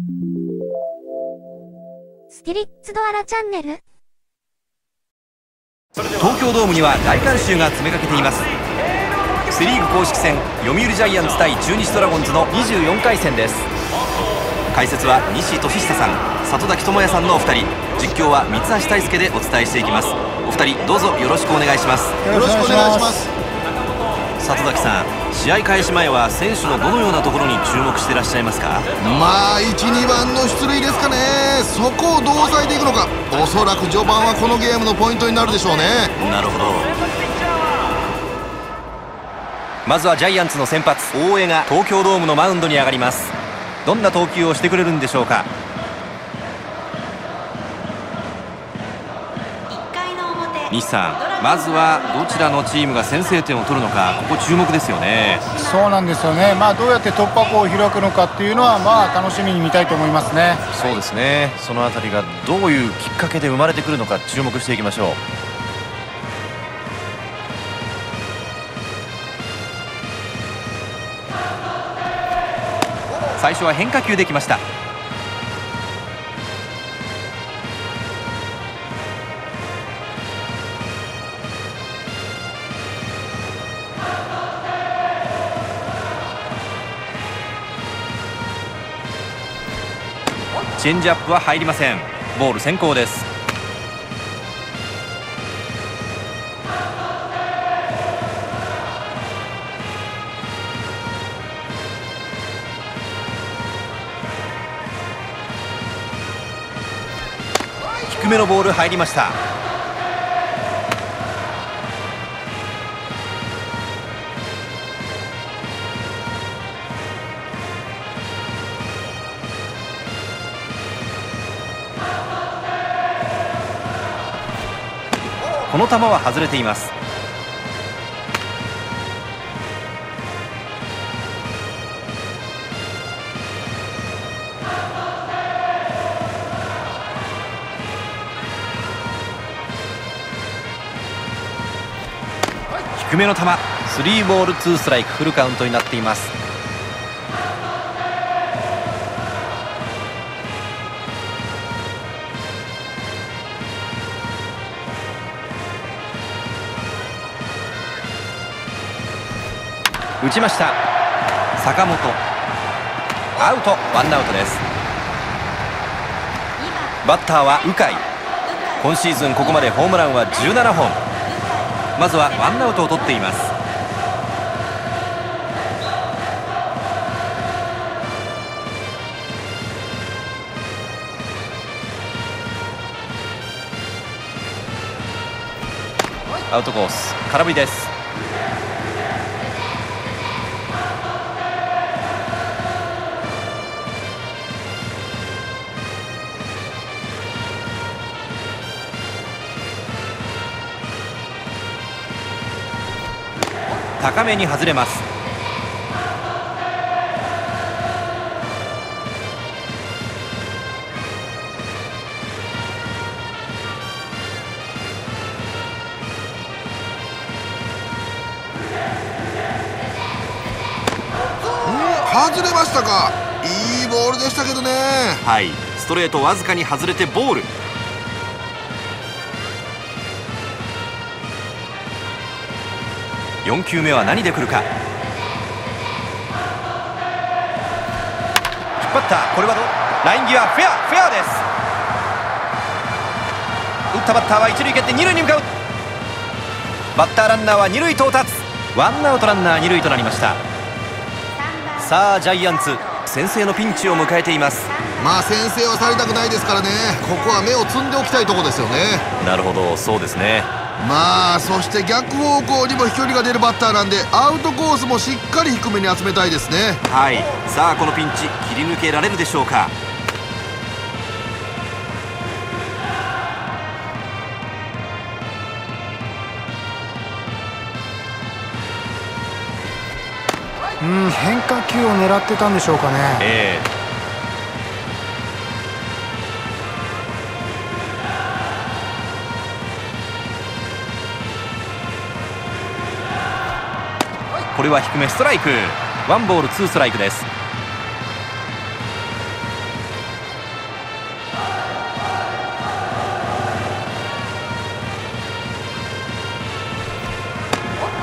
スピリッツドアラチャンネル。 東京ドームには大観衆が詰めかけています。セ・リーグ公式戦読売ジャイアンツ対中日ドラゴンズの24回戦です。解説は西俊久さん、里崎智也さんのお二人、実況は三橋大輔でお伝えしていきます。お二人どうぞよろしくお願いします。 よろしくお願いします。 里崎さん、試合開始前は選手のどのようなところに注目してらっしゃいますか？ まあ1、2番の出塁ですかね。そこをどう抑えていくのか、おそらく序盤はこのゲームのポイントになるでしょうね。 なるほど。まずはジャイアンツの先発大江が東京ドームのマウンドに上がります。どんな投球をしてくれるんでしょうか。西さん、まずはどちらのチームが先制点を取るのか、ここ注目ですよね。 そうなんですよね。どうやって突破口を開くのかっていうのは楽しみに見たいと思いますね。 そうですね。そのあたりがどういうきっかけで生まれてくるのか注目していきましょう。最初は変化球できました。チェンジアップは入りません。ボール先行です。低めのボール入りました。この球は外れています。低めの球、3ボール2ストライク、フルカウントになっています。打ちました。坂本アウト、ワンアウトです。バッターは鵜飼。今シーズンここまでホームランは17本。まずはワンアウトを取っています。アウトコース、空振りです。高めに外れます。 外れましたか。いいボールでしたけどね。 はい、ストレートわずかに外れてボール。4球目は何で来るか。引っ張った。これはライン際、フェアです。打ったバッターは一塁蹴って二塁に向かう。バッターランナーは二塁到達。ワンアウトランナー二塁となりました。さあジャイアンツ、先制のピンチを迎えています。 先制はされたくないですからね。ここは目をつんでおきたいところですよね。 なるほど、そうですね。 そして逆方向にも飛距離が出るバッターなんで、アウトコースもしっかり低めに集めたいですね。 はい、さあこのピンチ切り抜けられるでしょうか。 変化球を狙ってたんでしょうかね。 これは低めストライク。ワンボールツーストライクです。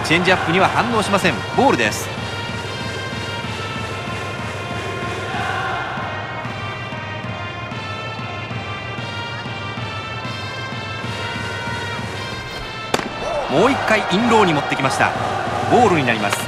チェンジアップには反応しません。ボールです。もう1回インローに持ってきました。ボールになります。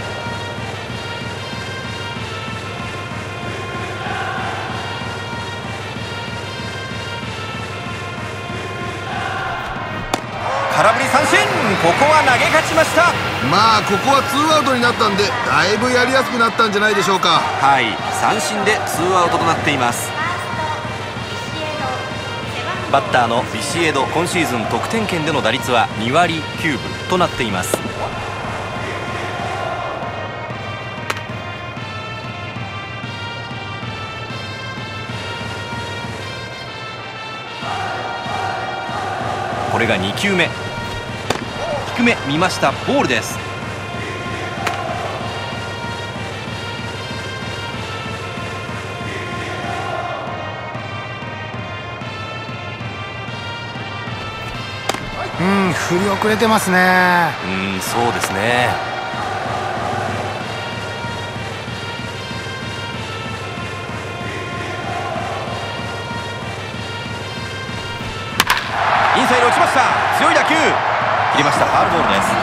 空振り三振。ここは投げ勝ちました。 まあここはツーアウトになったんでだいぶやりやすくなったんじゃないでしょうか。 はい、三振でツーアウトとなっています。バッターのビシエド、今シーズン得点圏での打率は2割9分となっています。これが2球目、低め見ました。ボールです。 振り遅れてますね。 そうですね。インサイド落ちました。強い打球切れました。ファウルボールです。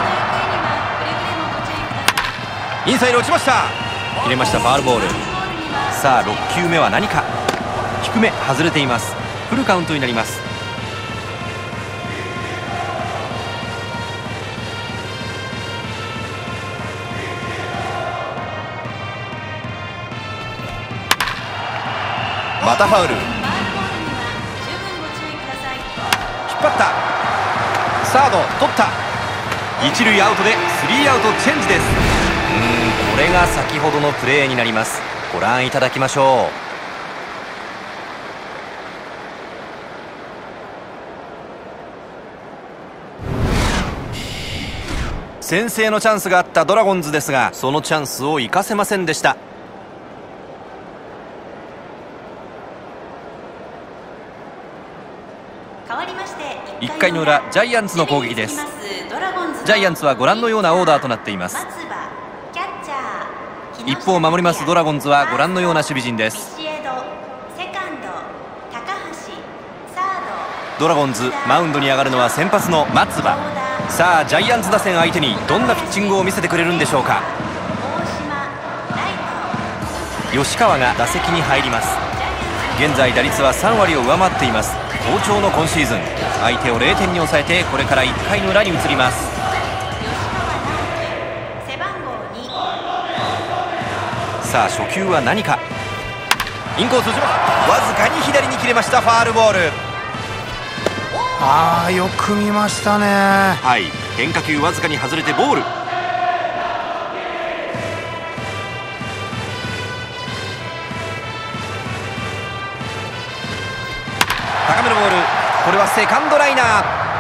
インサイド落ちました。切れました。ファウルボール。さあ6球目は何か。低め外れています。フルカウントになります。またファウル。引っ張った。サード取った。一塁アウトでスリーアウトチェンジです。これが先ほどのプレーになります。ご覧いただきましょう。先制のチャンスがあったドラゴンズですが、そのチャンスを生かせませんでした。1回の裏、ジャイアンツの攻撃です。ジャイアンツはご覧のようなオーダーとなっています。一方守りますドラゴンズはご覧のような守備陣です。ドラゴンズマウンドに上がるのは先発の松葉。さあジャイアンツ打線相手にどんなピッチングを見せてくれるんでしょうか。吉川が打席に入ります。現在打率は3割を上回っています。好調の今シーズン。相手を0点に抑えてこれから1回の裏に移ります。さあ初球は何か。インコース打ちます。わずかに左に切れました。ファールボール。 よく見ましたね。 はい、変化球わずかに外れてボール。高めのボール。これはセカンドライナー。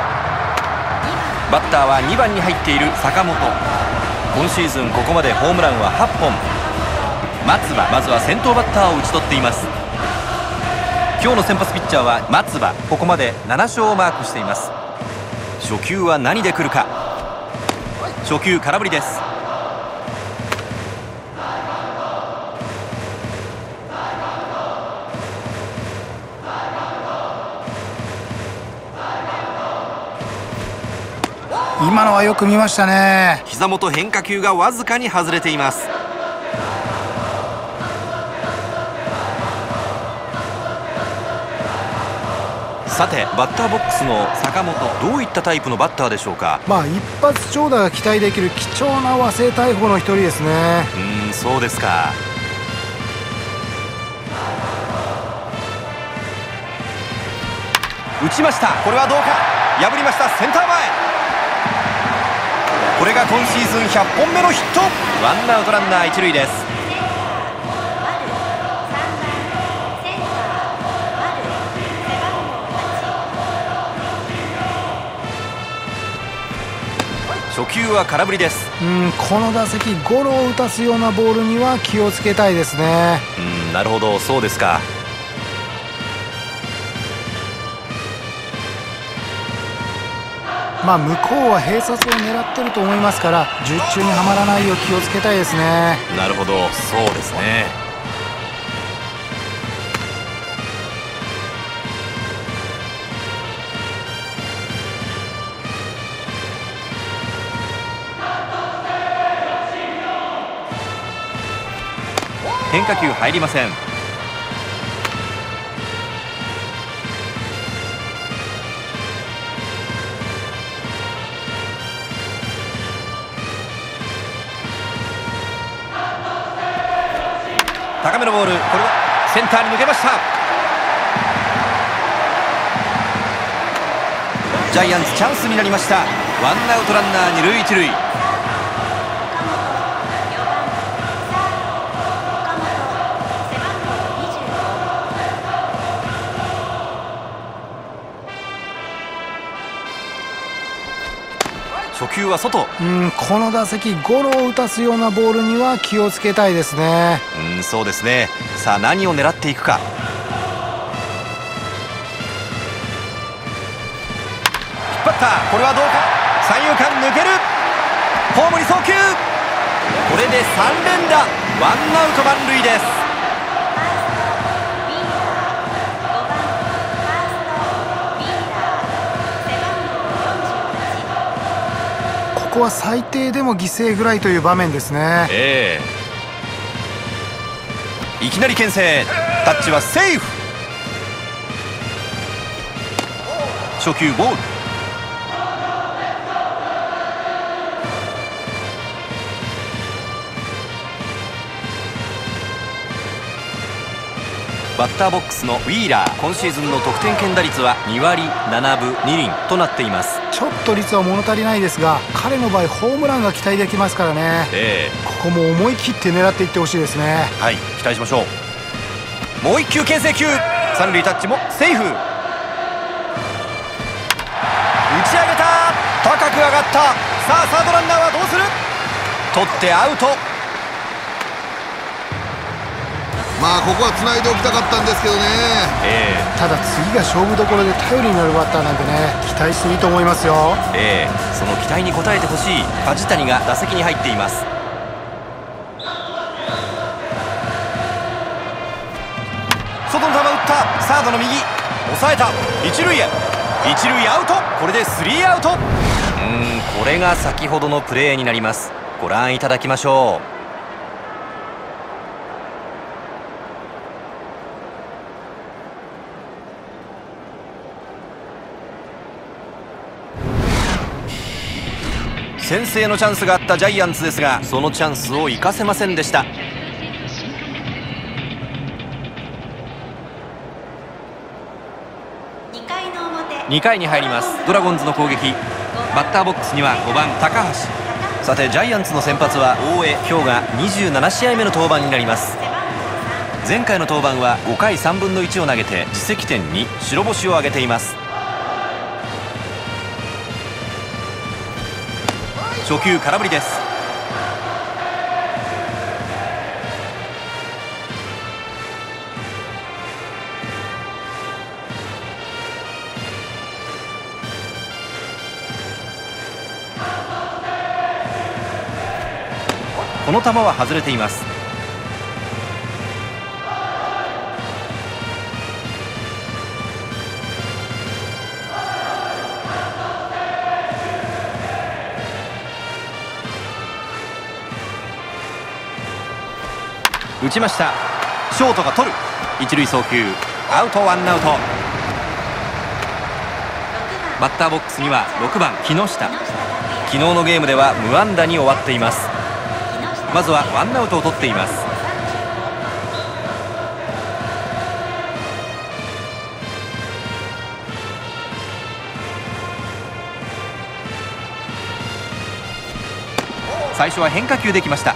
バッターは2番に入っている坂本。今シーズンここまでホームランは8本。松葉、まずは先頭バッターを打ち取っています。今日の先発ピッチャーは松葉。ここまで7勝をマークしています。初球は何で来るか。初球空振りです。 今のはよく見ましたね。 膝元変化球がわずかに外れています。さてバッターボックスの坂本、どういったタイプのバッターでしょうか。 一発長打が期待できる貴重な和製大砲の一人ですね。 そうですか。打ちました。これはどうか。破りました。センター前。これが今シーズン100本目のヒット。ワンアウトランナー一塁です。初球は空振りです。 この打席ゴロを打たすようなボールには気をつけたいですね。 なるほど、そうですか。 向こうは併殺を狙ってると思いますから、術中にはまらないよう気をつけたいですね。 なるほど、そうですね。変化球入りません。高めのボール、これはセンターに抜けました。ジャイアンツチャンスになりました。ワンアウトランナー二塁一塁。初球は外。 この打席ゴロを打たすようなボールには気をつけたいですね。 そうですね。さあ何を狙っていくか。引っ張った。これはどうか。三遊間抜ける。ホームに送球。これで3連打。ワンアウト満塁です。 ここは最低でも犠牲フライという場面ですね。 いきなり牽制。タッチはセーフ。初球ボール。バッターボックスのウィーラー、今シーズンの得点圏打率は2割7分2厘となっています。 ちょっと率は物足りないですが、彼の場合ホームランが期待できますからね。ここも思い切って狙っていってほしいですね。 はい、期待しましょう。もう1球牽制球。三塁タッチもセーフ。打ち上げた。高く上がった。さあサードランナーはどうする。取ってアウト。 ここは繋いでおきたかったんですけどね。 ただ次が勝負どころで頼りになるバッターなんでね、期待していいと思いますよ。 その期待に応えてほしい梶谷が打席に入っています。外の球打った。サードの右抑えた。一塁へ。一塁アウト。これで3アウト。これが先ほどのプレーになります。ご覧いただきましょう。先制のチャンスがあったジャイアンツですが、そのチャンスを生かせませんでした。2回に入ります。ドラゴンズの攻撃。バッターボックスには5番高橋。さてジャイアンツの先発は大江。今日が27試合目の登板になります。前回の登板は5回3分の1を投げて自責点2、白星を挙げています。初球空振りです。この球は外れています。打ちました。ショートが取る。一塁送球アウト。ワンアウト。バッターボックスには6番木下。昨日のゲームでは無安打に終わっています。まずはワンアウトを取っています。最初は変化球できました。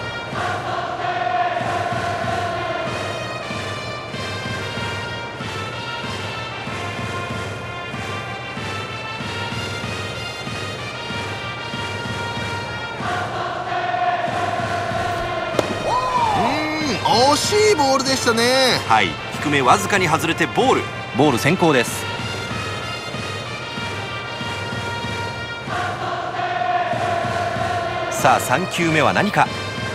惜しいボールでしたね。 はい、低めわずかに外れてボール先行です。 さあ3球目は何か。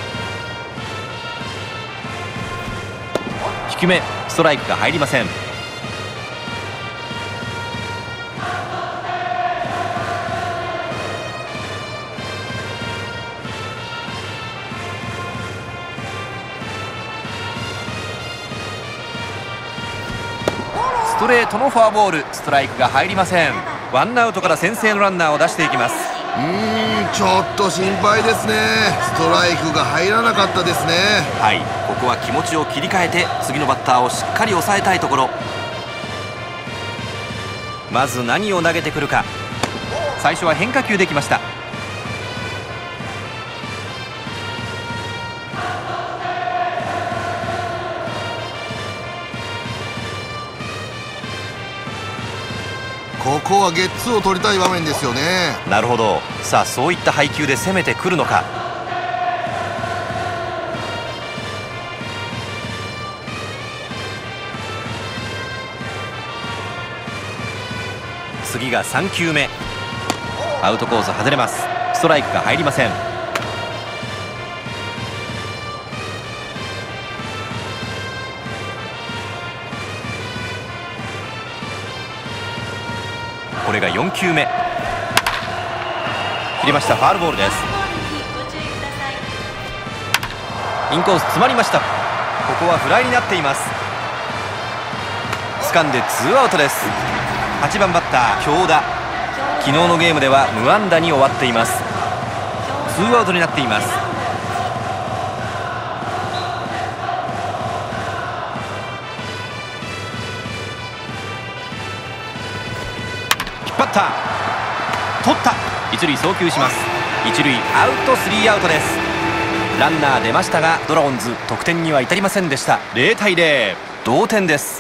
低め、ストライクが入りません。ストレートのフォアボール、ストライクが入りません。ワンアウトから先制のランナーを出していきます。 ちょっと心配ですね。ストライクが入らなかったですね。 はい、ここは気持ちを切り替えて次のバッターをしっかり抑えたいところ。まず何を投げてくるか。最初は変化球できました。 ここはゲッツーを取りたい場面ですよね。 なるほど。さあそういった配球で攻めてくるのか。次が3球目。アウトコース外れます。ストライクが入りません。これが4球目。切りました。ファウルボールです。インコース詰まりました。ここはフライになっています。掴んでツーアウトです。8番バッター京田、昨日のゲームでは無安打に終わっています。ツーアウトになっています。引っ張った、取った、一塁送球します。一塁アウト、スリーアウトです。ランナー出ましたがドラゴンズ得点には至りませんでした。0対0、同点です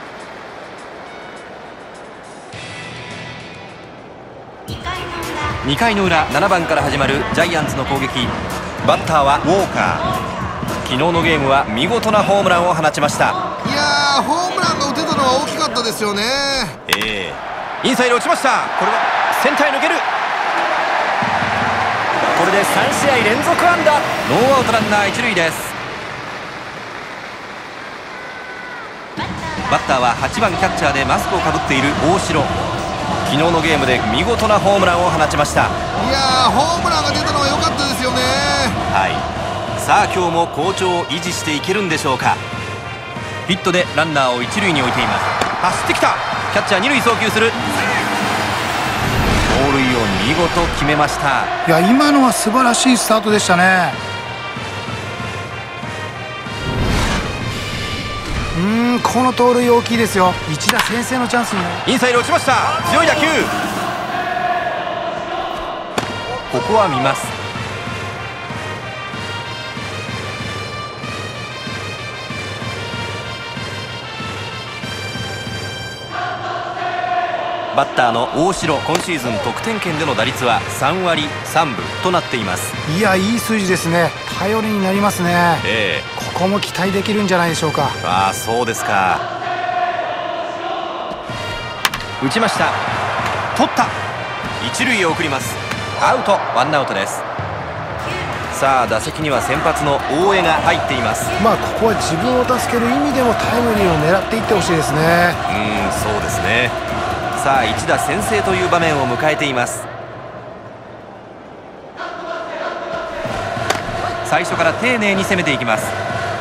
。2回の裏、7番から始まるジャイアンツの攻撃。バッターはウォーカー。昨日のゲームは見事なホームランを放ちました。 いやー、ホームランが打てたのは大きかったですよね。 インサイド落ちました。これはセンターへ抜ける。これで3試合連続安打。ノーアウトランナー一塁です。バッターは8番キャッチャーでマスクをかぶっている大城。昨日のゲームで見事なホームランを放ちました。 いやー、ホームランが出たのは良かったですよね。 はい、さあ今日も好調を維持していけるんでしょうか。ヒットでランナーを一塁に置いています。走ってきた。キャッチャー二塁送球する。盗塁を見事決めました。 いや、今のは素晴らしいスタートでしたね。この盗塁大きいですよ。一打先制のチャンスに。 インサイド落ちました。強い打球。ここは見ます。バッターの大城、今シーズン得点圏での打率は3割3分となっています。 いや、いい数字ですね。頼りになりますね。ここも期待できるんじゃないでしょうか。 ああ、そうですか。打ちました。取った。一塁へ送ります。アウト、ワンアウトです。さあ打席には先発の大江が入っています。 ここは自分を助ける意味でもタイムリーを狙っていってほしいですね。 そうですね。さあ一打先制という場面を迎えています。最初から丁寧に攻めていきます。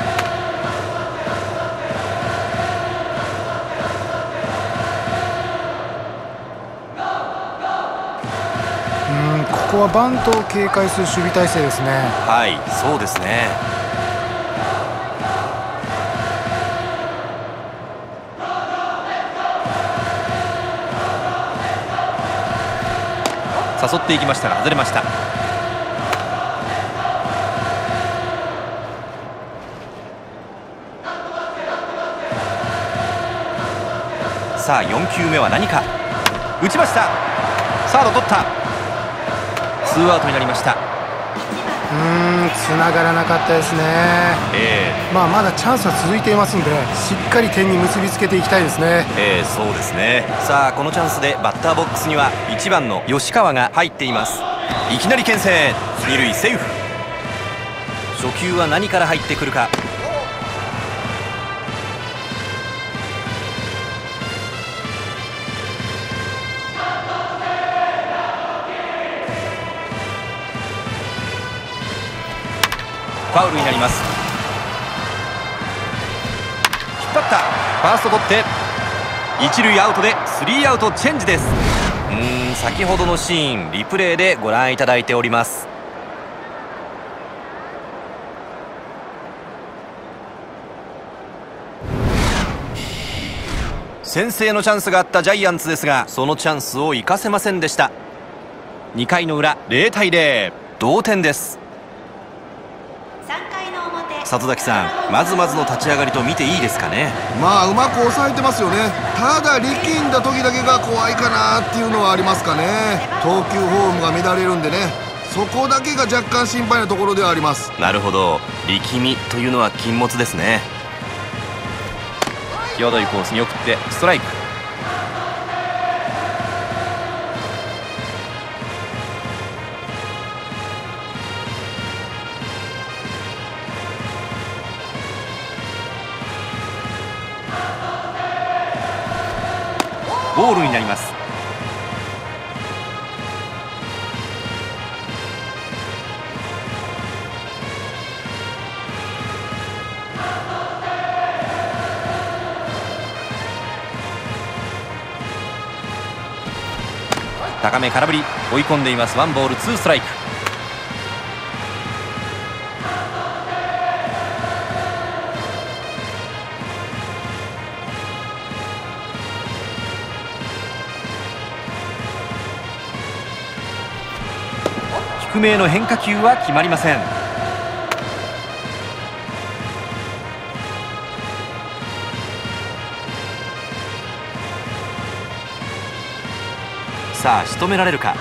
ここはバントを警戒する守備体勢ですね。 はい、そうですね。誘っていきましたが外れました。さあ4球目は何か。打ちました。サード取った。ツーアウトになりました。 繋がらなかったですね。まだチャンスは続いていますので、しっかり点に結びつけていきたいですね。 そうですね。さあこのチャンスでバッターボックスには1番の吉川が入っています。 いきなり牽制、二塁セーフ。初球は何から入ってくるか。ファウルになります。引っ張った、ファースト取って一塁アウトでスリーアウトチェンジです。先ほどのシーンリプレイでご覧いただいております。先制のチャンスがあったジャイアンツですが、そのチャンスを生かせませんでした。2回の裏、0対0、同点です。里崎さん、まずまずの立ち上がりと見ていいですかね。 まあうまく抑えてますよね。ただ力んだ時だけが怖いかなっていうのはありますかね。投球フォームが乱れるんでね、そこだけが若干心配なところではあります。 なるほど、力みというのは禁物ですね。際どいコースに送ってストライク。ボールになります。高め空振り、追い込んでいます。ワンボールツーストライク。低めへの変化球は決まりません。さあ仕留められるか。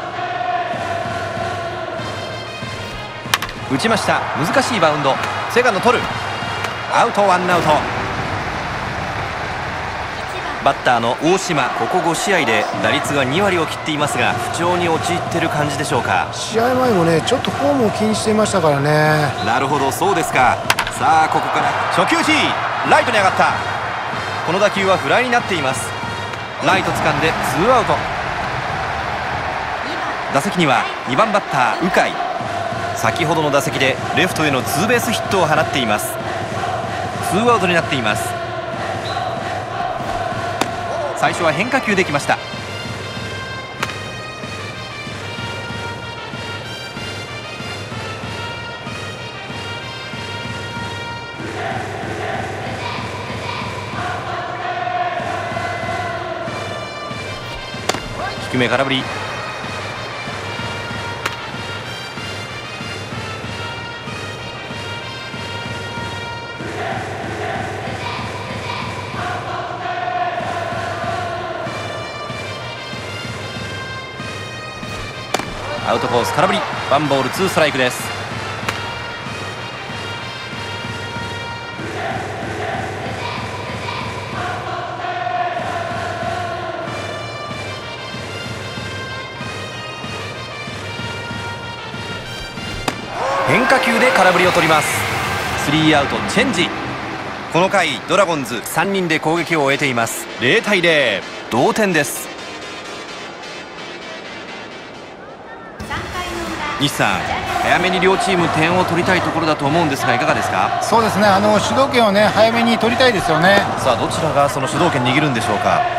打ちました。難しいバウンド、セカンド取る。アウト、ワンアウト。バッターの大島、ここ5試合で打率が2割を切っていますが、不調に陥っている感じでしょうか。 試合前もね、ちょっとフォームを気にしていましたからね。 なるほど、そうですか。さあここから初球打ち、ライトに上がった。この打球はフライになっています。ライト掴んでツーアウト。打席には2番バッター鵜飼。先ほどの打席でレフトへのツーベースヒットを放っています。ツーアウトになっています。最初は変化球できました。低め空振り。アウトコース空振り、ワンボールツーストライクです。変化球で空振りを取ります。スリーアウトチェンジ。この回ドラゴンズ3人で攻撃を終えています。0対0、同点です。西さん、早めに両チーム点を取りたいところだと思うんですが、いかがですか。 そうですね、主導権をね、早めに取りたいですよね。 さあどちらがその主導権握るんでしょうか。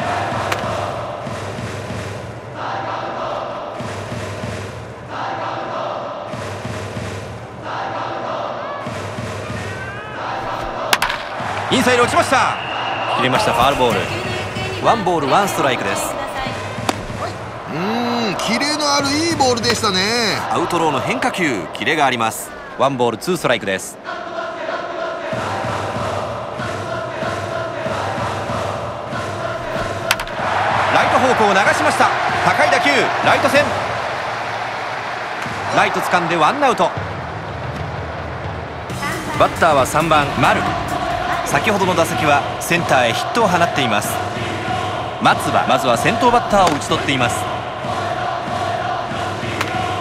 インサイド落ちました。切れました。ファールボール。ワンボールワンストライクです。 キレのあるいいボールでしたね。 アウトローの変化球、キレがあります。ワンボールツーストライクです。ライト方向を流しました。高い打球、ライト線。ライト掴んでワンアウト。バッターは3番丸。先ほどの打席はセンターへヒットを放っています。松葉、まずは先頭バッターを打ち取っています。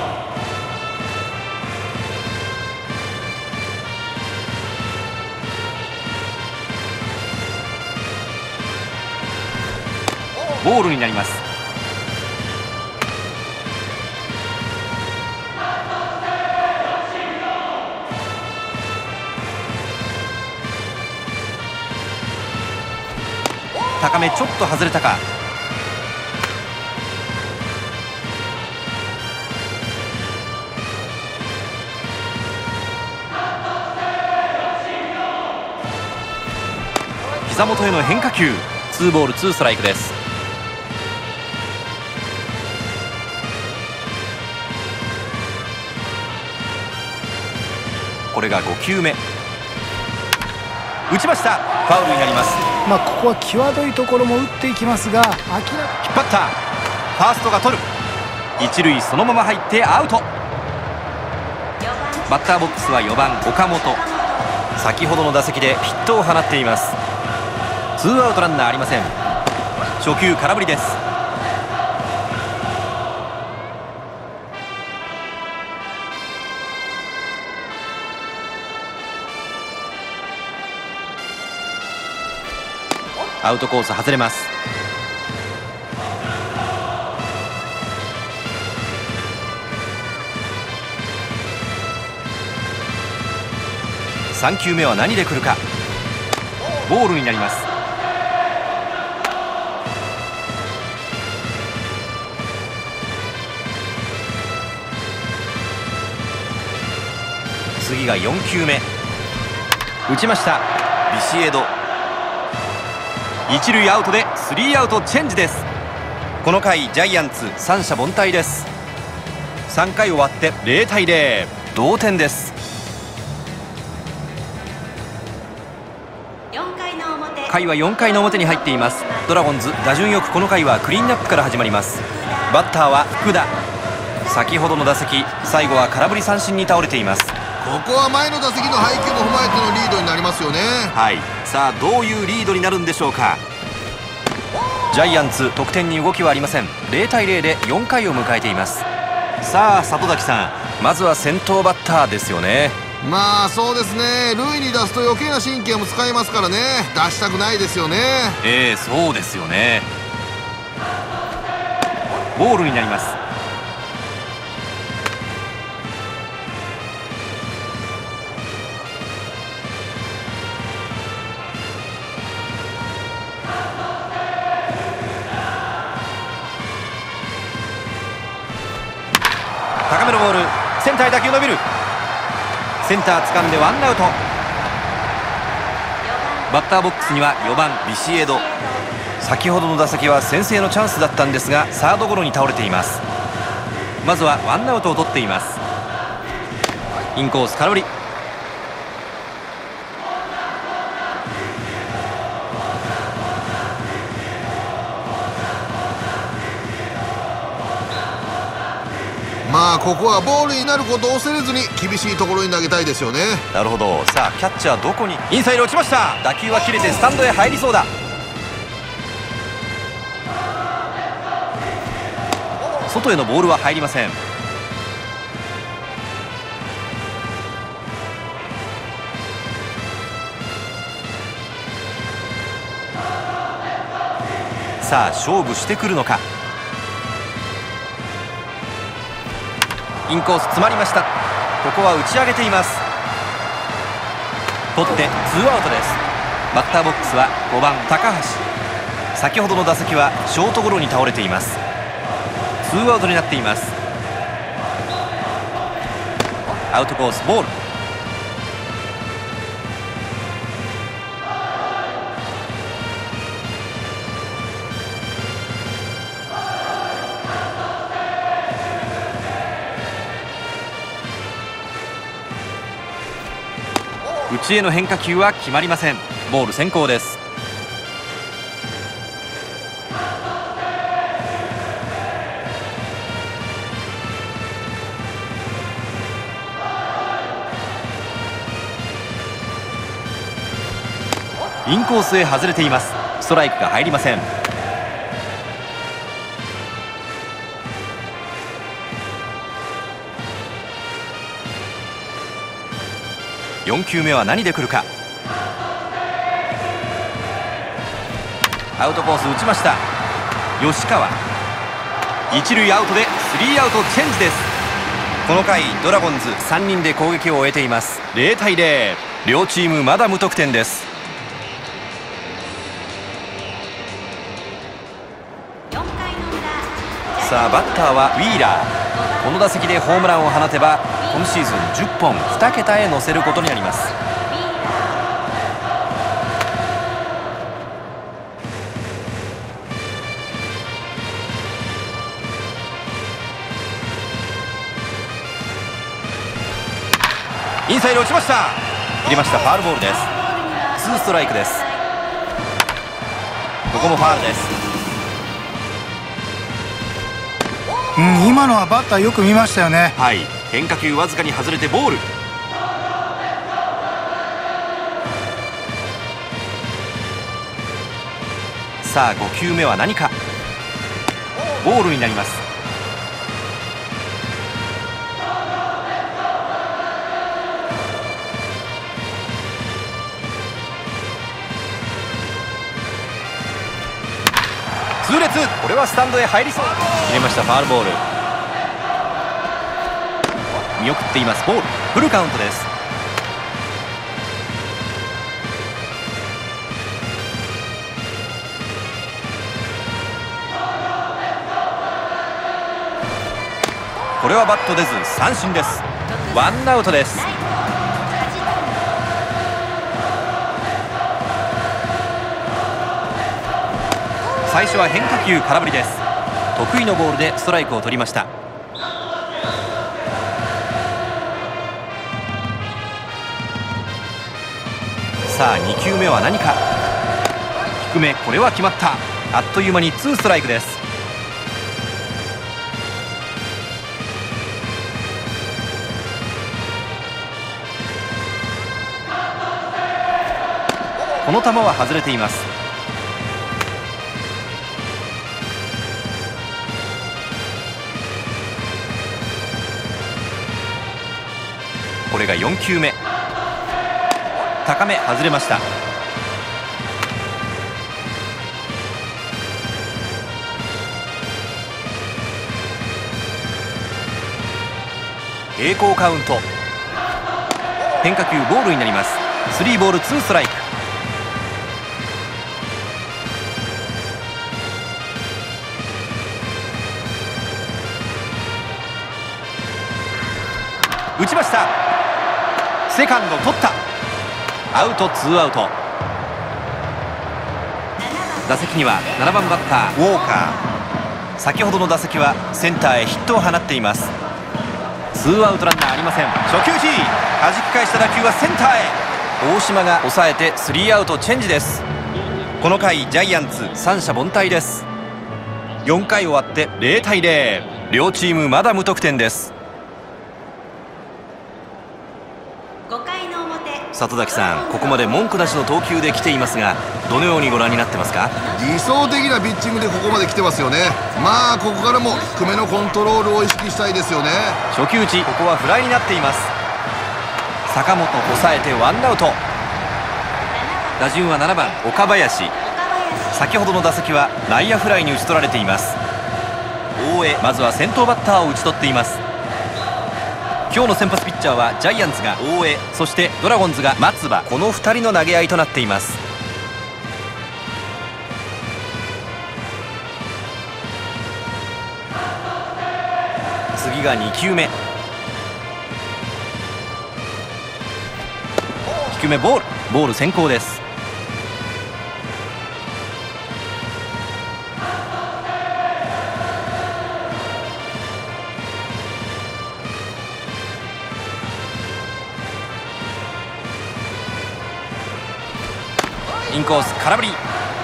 ボールになります。高めちょっと外れたか。膝元への変化球、2ボール2ストライクです。これが5球目、打ちました。ファウルになります。 ここは際どいところも打っていきますが、 引っ張った。ファーストが取る。一塁そのまま入ってアウト。バッターボックスは4番岡本。先ほどの打席でヒットを放っています。ツーアウトランナーありません。初球空振りです。アウトコース外れます。3球目は何で来るか。ボールになります。次が4球目、打ちました。ビシエド。一塁アウトでスリーアウトチェンジです。この回ジャイアンツ三者凡退です。3回終わって0対0、同点です。回は4回の表に入っています。ドラゴンズ打順よくこの回はクリーンナップから始まります。バッターは福田。先ほどの打席、最後は空振り三振に倒れています。 ここは前の打席の配球も踏まえてのリードになりますよね。 はい、さあどういうリードになるんでしょうか。ジャイアンツ得点に動きはありません。0対0で4回を迎えています。さあ里崎さん、まずは先頭バッターですよね。 そうですね。塁に出すと余計な神経も使いますからね、出したくないですよね。 そうですよね。ボールになります。高めのボール、センターへ打球伸びる。センター掴んでワンアウト。バッターボックスには4番ビシエド。先ほどの打席は先制のチャンスだったんですが、サードゴロに倒れています。まずはワンアウトを取っています。インコース空振り。 ここはボールになることを恐れずに厳しいところに投げたいですよね。 なるほど。さあキャッチャーどこに。インサイド落ちました。打球は切れてスタンドへ入りそうだ。外へのボールは入りません。さあ勝負してくるのか。インコース詰まりました。ここは打ち上げています。取ってツーアウトです。バッターボックスは5番高橋。先ほどの打席はショートゴロに倒れています。ツーアウトになっています。アウトコースボール。内への変化球は決まりません。ボール先行です。インコースへ外れています。ストライクが入りません。4球目は何で来るか。アウトコース打ちました。 吉川、一塁アウトでスリーアウトチェンジです。この回ドラゴンズ3人で攻撃を終えています。0対0、両チームまだ無得点です。さあバッターはウィーラー。この打席でホームランを放てば今シーズン10本2桁へ乗せることになります。インサイド落ちました。入れました。ファールボールです。2ストライクです。ここもファールです。 今のはバッターよく見ましたよね。 はい、変化球わずかに外れてボール。さあ5球目は何か。ボールになります。痛烈、これはスタンドへ入りそう。入れました。ファウルボール。見送っています。ボール。フルカウントです。これはバット出ず三振です。ワンアウトです。最初は変化球空振りです。得意のボールでストライクを取りました。さあ2球目は何か。低め、これは決まった。あっという間に2ストライクです。この球は外れています。これが4球目。高め外れました。平行カウント。変化球ボールになります。3ボール2ストライク。打ちました。セカンド取った。アウト2アウト。打席には7番バッターウォーカー。先ほどの打席はセンターへヒットを放っています。2アウトランナーありません。初球 G、 弾き返した打球はセンターへ。大島が抑えて3アウトチェンジです。この回ジャイアンツ三者凡退です。4回終わって0対0、両チームまだ無得点です。里崎さん、ここまで文句なしの投球で来ていますが、どのようにご覧になってますか？ 理想的なピッチングでここまで来てますよね。まあここからも低めのコントロールを意識したいですよね。 初球打ち、ここはフライになっています。坂本抑えてワンアウト。打順は7番岡林。先ほどの打席は内野フライに打ち取られています。大江、まずは先頭バッターを打ち取っています。今日の先発ピッチャーはジャイアンツが大江、そしてドラゴンズが松葉、この2人の投げ合いとなっています。次が2球目。低めボール、ボール先行です。インコース空振り。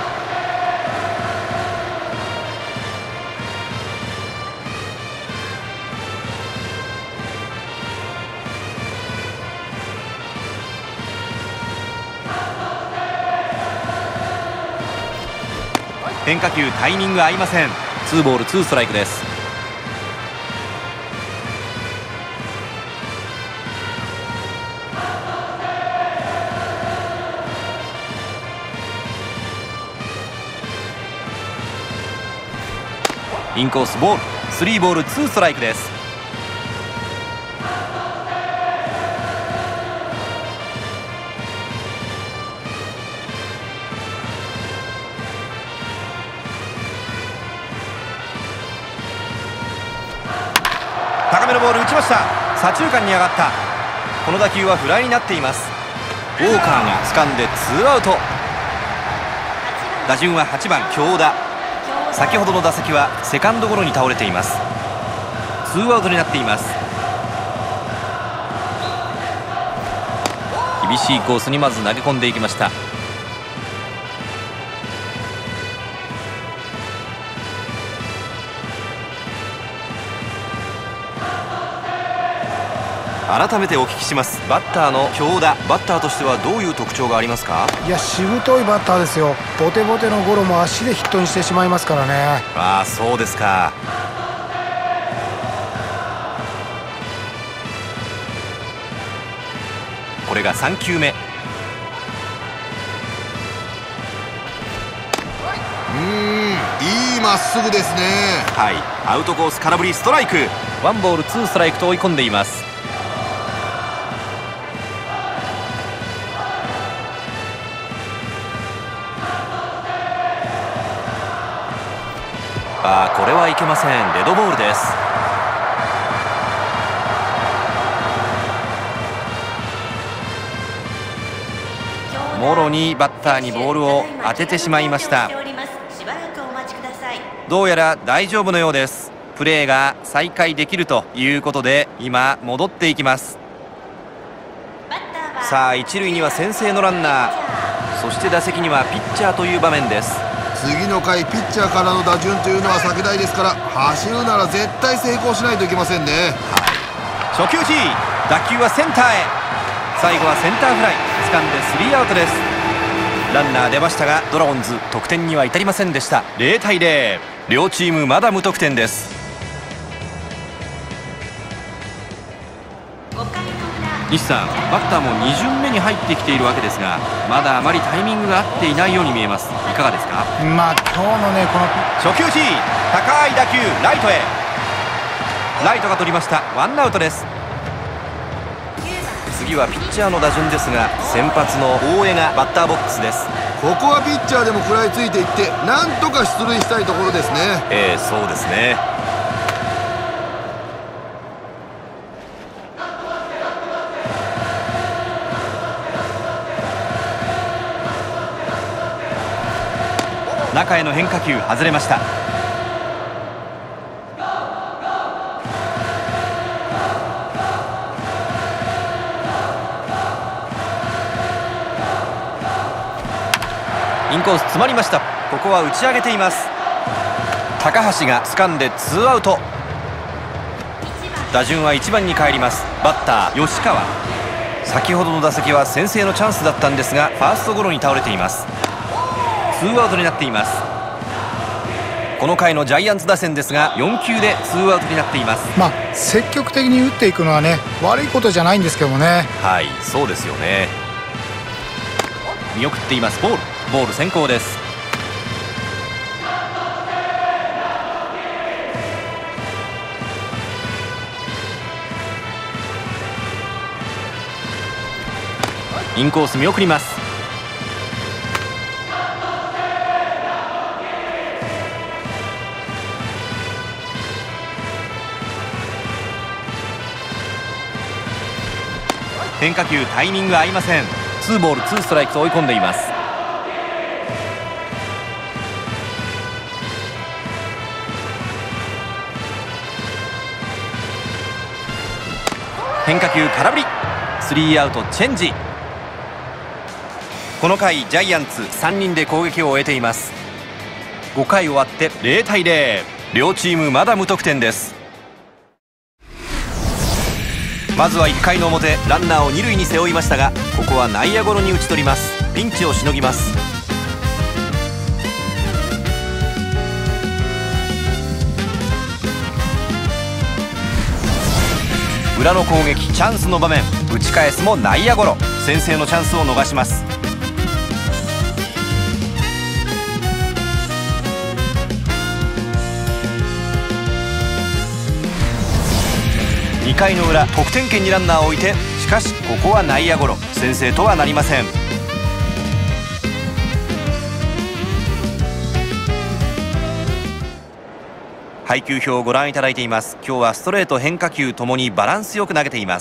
変化球タイミング合いません。2ボール2ストライクです。 インコースボール、3ボール2ストライクです。高めのボール打ちました。左中間に上がった。この打球はフライになっています。ウォーカーが掴んで2アウト。打順は8番京田。先ほどの打席はセカンドゴロに倒れています。2アウトになっています。厳しいコースにまず投げ込んでいきました。改めてお聞きします。バッターの京田、バッターとしてはどういう特徴がありますか？ いや、しぶといバッターですよ。ボテボテのゴロも足でヒットにしてしまいますからね。 ああ、そうですか。これが3球目。 いいまっすぐですね。 はい、アウトコース空振りストライク。ワンボールツーストライクと追い込んでいます。これはいけません。デッドボールです。もろにバッターにボールを当ててしまいました。どうやら大丈夫のようです。プレーが再開できるということで今戻っていきます。さあ、一塁には先制のランナー、そして打席にはピッチャーという場面です。 次の回ピッチャーからの打順というのは避けたいですから、走るなら絶対成功しないといけませんね。 初球 G、 打球はセンターへ。最後はセンターフライ、掴んで3アウトです。ランナー出ましたがドラゴンズ得点には至りませんでした。0対0、両チームまだ無得点です。西さん、バッターも2巡目に入ってきているわけですが、まだあまりタイミングが合っていないように見えます。いかがですか？ 今日のね、この初球 G、 高い打球ライトへ。ライトが取りました。ワンアウトです。次はピッチャーの打順ですが、先発の大江がバッターボックスです。 ここはピッチャーでも食らいついていってなんとか出塁したいところですね。 そうですね。中への変化球外れました。インコース詰まりました。ここは打ち上げています。高橋が掴んで2アウト。打順は1番に帰ります。バッター吉川。先ほどの打席は先制のチャンスだったんですが、ファーストゴロに倒れています。2アウトになっています。この回のジャイアンツ打線ですが4球で2アウトになっています。 積極的に打っていくのはね、悪いことじゃないんですけどもね。 はい、そうですよね。見送っています。ボール先行です。インコース見送ります。変化球タイミング合いません。2ボール2ストライクと追い込んでいます。変化球空振り、3アウトチェンジ。この回ジャイアンツ3人で攻撃を終えています。5回終わって0対0、両チームまだ無得点です。まずは1回の表、ランナーを2塁に背負いましたが、ここは内野ゴロに打ち取ります。ピンチをしのぎます。裏の攻撃、チャンスの場面、打ち返すも内野ゴロ。先制のチャンスを逃します。 2回の裏、得点圏にランナーを置いて、しかしここは内野ゴロ、先制とはなりません。配球表をご覧いただいています。今日はストレート変化球ともにバランスよく投げています。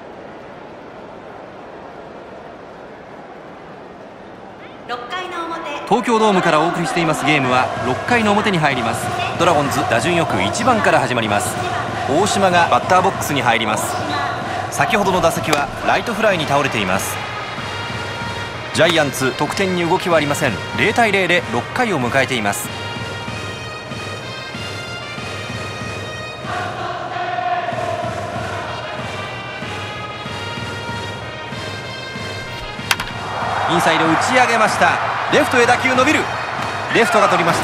東京ドームからお送りしていますゲームは6回の表に入ります。ドラゴンズ打順よく1番から始まります。大島がバッターボックスに入ります。先ほどの打席はライトフライに倒れています。ジャイアンツ得点に動きはありません。0対0で6回を迎えています。インサイド打ち上げました。レフトへ打球伸びる。レフトが取りました。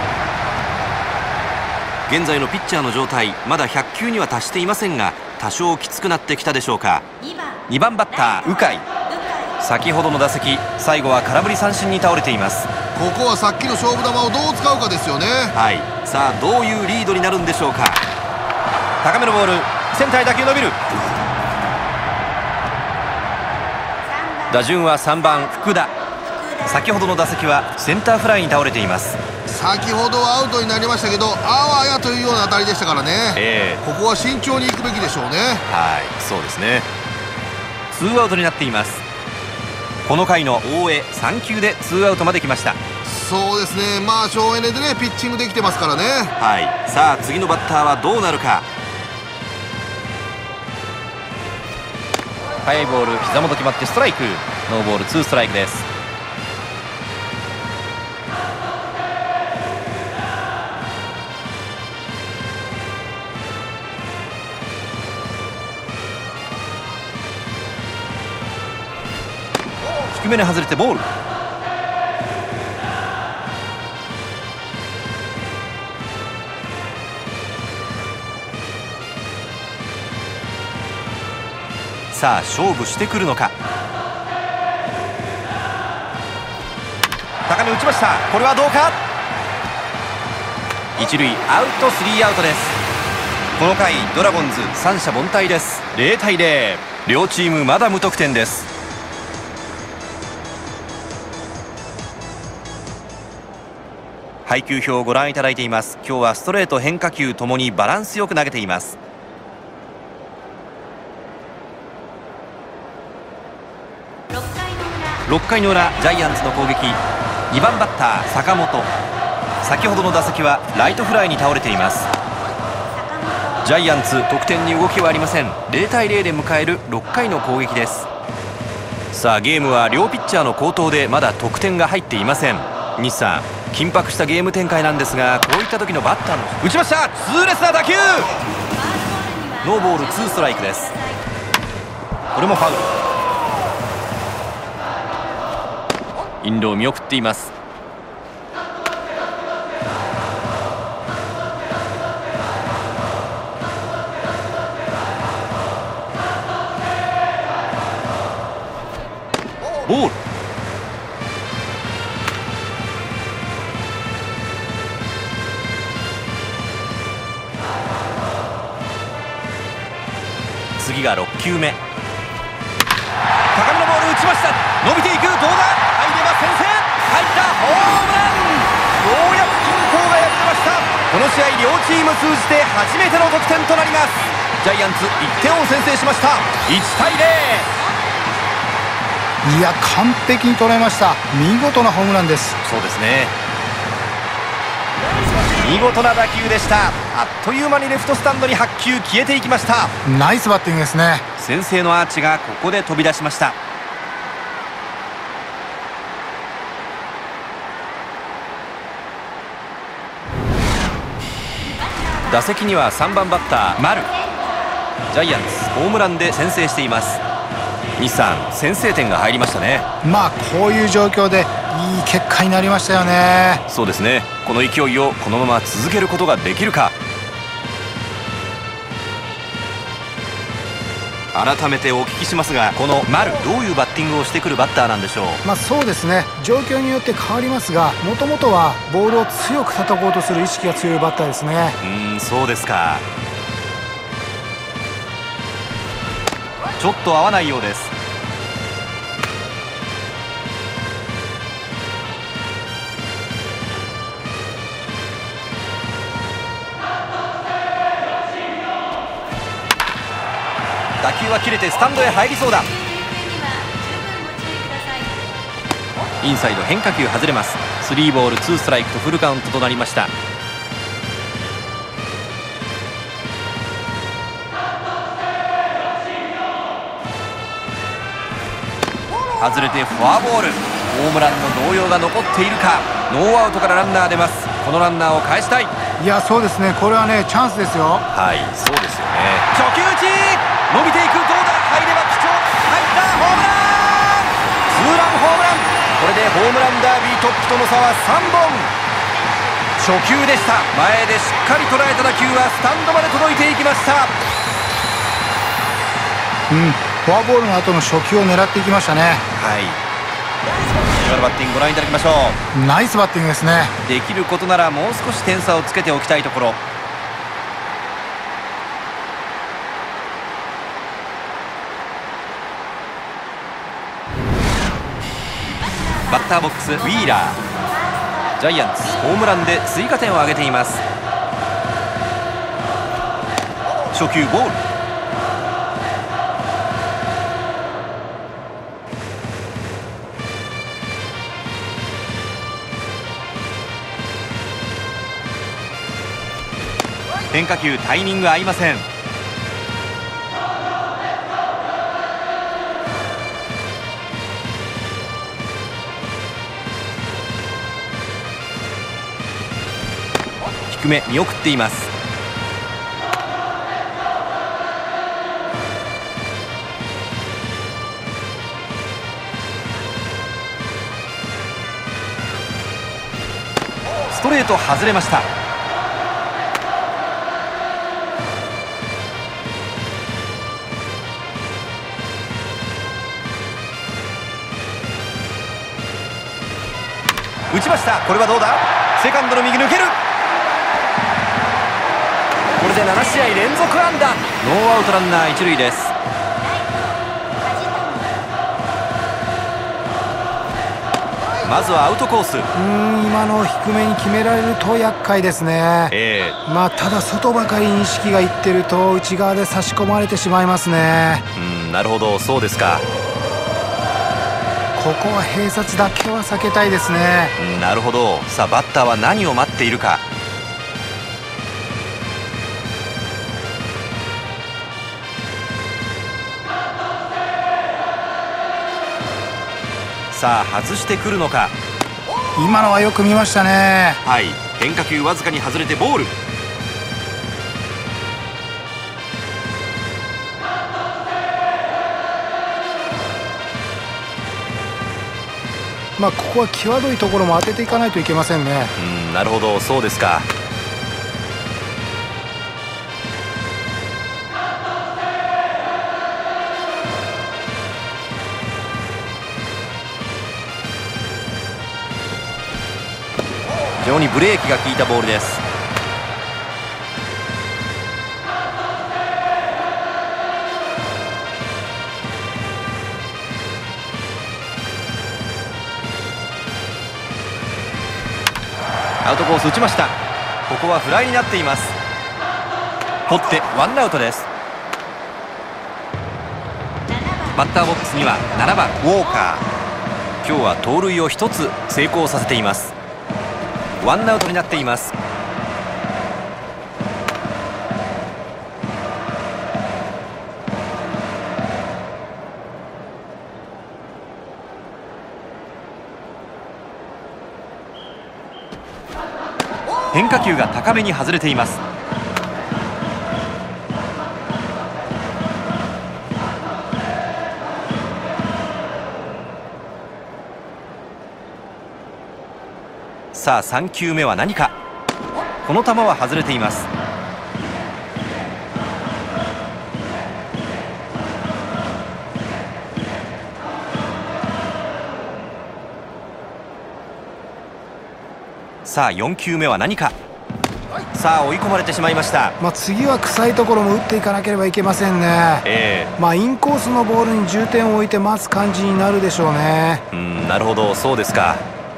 現在のピッチャーの状態、まだ100球には達していませんが、多少きつくなってきたでしょうか。2番バッター鵜飼、先ほどの打席、最後は空振り三振に倒れています。 ここはさっきの勝負球をどう使うかですよね。 はい、さあどういうリードになるんでしょうか。高めのボール、センターへ打球伸びる。打順は3番福田。先ほどの打席はセンターフライに倒れています。 先ほどはアウトになりましたけど、あわやというような当たりでしたからね、ここは慎重にいくべきでしょうね。 はい、そうですね。2アウトになっています。この回の大江3球で2アウトまで来ました。 そうですね、まあ省エネでねピッチングできてますからね。 はい、さあ次のバッターはどうなるか。速いボール、膝元決まってストライク。ノーボール2ストライクです。低めに外れてボール。さあ勝負してくるのか。高め打ちました。これはどうか。一塁アウト、スリーアウトです。この回ドラゴンズ三者凡退です。0対0、両チームまだ無得点です。配球表をご覧いただいています。今日はストレート変化球ともにバランスよく投げています。6回の裏、ジャイアンツの攻撃。2番バッター坂本、先ほどの打席はライトフライに倒れています。ジャイアンツ得点に動きはありません。0対0で迎える6回の攻撃です。さあゲームは両ピッチャーの好投でまだ得点が入っていません。西さん、緊迫したゲーム展開なんですが、こういった時のバッターの打ちました。痛烈な打球。ノーボール2ストライクです。これもファウル。インロー見送っています。ボール。次が6球目。高めのボール打ちました。伸びていく。どうだ。先制、入ったホームラン。ようやく均衡がやってました。この試合両チーム通じて初めての得点となります。ジャイアンツ1点を先制しました。1対0。 いや完璧に捉えました。見事なホームランです。 そうですね、見事な打球でした。あっという間にレフトスタンドに8球消えていきました。 ナイスバッティングですね。 先制のアーチがここで飛び出しました。打席には3番バッター丸。ジャイアンツホームランで先制しています。西さん、先制点が入りましたね。 まあこういう状況でいい結果になりましたよね。 そうですね、この勢いをこのまま続けることができるか。改めてお聞きしますが、この丸、どういうバッティングをしてくるバッターなんでしょう。 そうですね、状況によって変わりますが、もともとはボールを強く叩こうとする意識が強いバッターですね。 そうですか。 ちょっと合わないようです。打球は切れてスタンドへ入りそうだ。インサイド変化球外れます。3ボール2ストライクとフルカウントとなりました。外れてフォアボール。ホームランの動揺が残っているか。ノーアウトからランナー出ます。このランナーを返したい。 いや、そうですね、これはねチャンスですよ。 はい、そうですよね。初球打ち伸びていく。どうだ、入れば貴重。入った。ホームラン。ツーランホームラン。これでホームランダービートップとの差は3本。初球でした。前でしっかり捉えた打球はスタンドまで届いていきました。 フォアボールの後の初球を狙っていきましたね。 はい、今のバッティングご覧いただきましょう。ナイスバッティングですね。 できることならもう少し点差をつけておきたいところ。バッターボックスウィーラー。ジャイアンツホームランで追加点を挙げています。初球ボール。変化球タイミング合いません。低め見送っています。ストレート外れました。打ちました。これはどうだ。セカンドの右抜ける。これで7試合連続安打。ノーアウトランナー一塁です。まずはアウトコース。 今の低めに決められると厄介ですね。ただ外ばかりに意識がいってると内側で差し込まれてしまいますね。 なるほど、そうですか。 ここは併殺だけは避けたいですね。 なるほど。さあバッターは何を待っているか。さあ外してくるのか。 今のはよく見ましたね。 はい、変化球わずかに外れてボール。 ここは際どいところも当てていかないといけませんね。 なるほど、そうですか。非常にブレーキが効いたボールです。アウトコース打ちました。ここはフライになっています。取ってワンアウトです。バッターボックスには7番ウォーカー。今日は盗塁を1つ成功させています。ワンアウトになっています。変化球が高めに外れています。さあ3球目は何か。この球は外れています。さあ4球目は何か。 さあ追い込まれてしまいました。 次は臭いところも打っていかなければいけませんね。インコースのボールに重点を置いて待つ感じになるでしょうね。 なるほど、そうですか。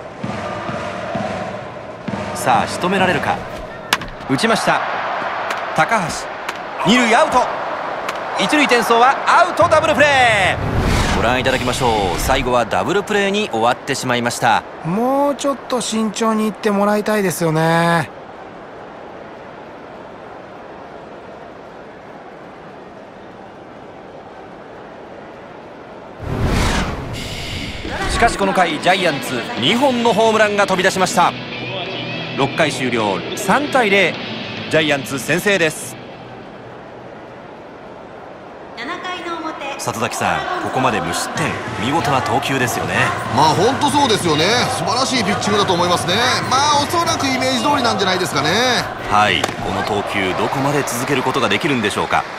さあ仕留められるか。打ちました。高橋、二塁アウト。一塁転送はアウト。ダブルプレーご覧いただきましょう。最後はダブルプレーに終わってしまいました。 もうちょっと慎重にいってもらいたいですよね。 しかしこの回ジャイアンツ2本のホームランが飛び出しました。6回終了、3対0、ジャイアンツ先制です。里崎さん、ここまで無失点、見事な投球ですよね。 本当そうですよね。素晴らしいピッチングだと思いますね。おそらくイメージ通りなんじゃないですかね。 はい、この投球どこまで続けることができるんでしょうか。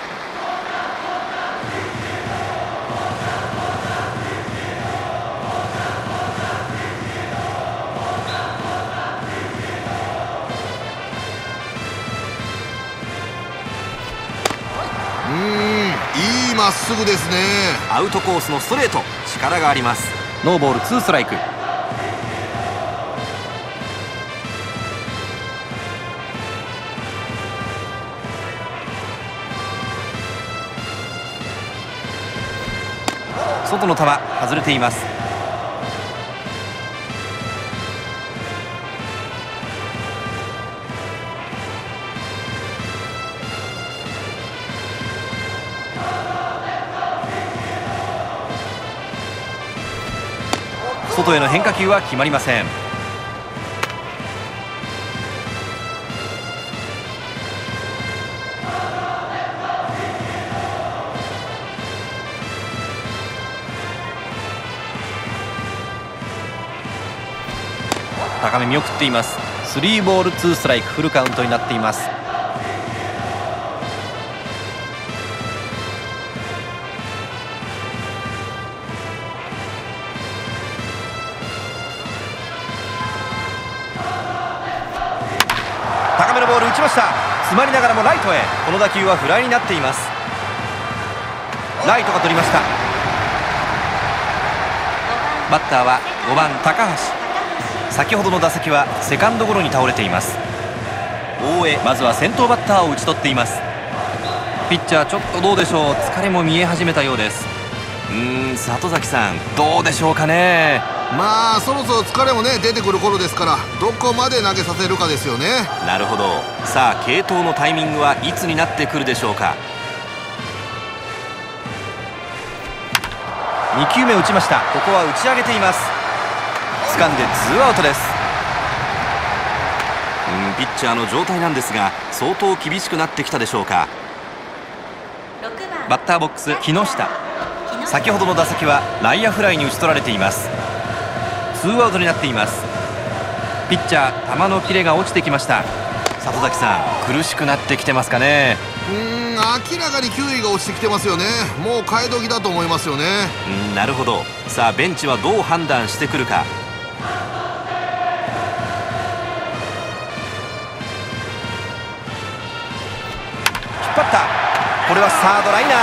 いいまっすぐですね。 アウトコースのストレート、力があります。ノーボール2ストライク。外の球外れています。外への変化球は決まりません。高め見送っています。3ボール2ストライク、フルカウントになっています。高めのボール打ちました。詰まりながらもライトへ。この打球はフライになっています。ライトが取りました。バッターは5番高橋。先ほどの打席はセカンドゴロに倒れています。大江、まずは先頭バッターを打ち取っています。ピッチャーちょっとどうでしょう、疲れも見え始めたようです。里崎さん、どうでしょうかね。 そろそろ疲れもね出てくる頃ですから、どこまで投げさせるかですよね。 なるほど。さあ継投のタイミングはいつになってくるでしょうか。2球目打ちました。ここは打ち上げています。掴んで2アウトです。ピッチャーの状態なんですが、相当厳しくなってきたでしょうか。バッターボックス木下。先ほどの打席は内野フライに打ち取られています。2アウトになっています。ピッチャー球のキレが落ちてきました。里崎さん、苦しくなってきてますかね。 明らかに球威が落ちてきてますよね。もう替え時だと思いますよね。 なるほど。さあベンチはどう判断してくるか。引っ張った。これはサードライナー。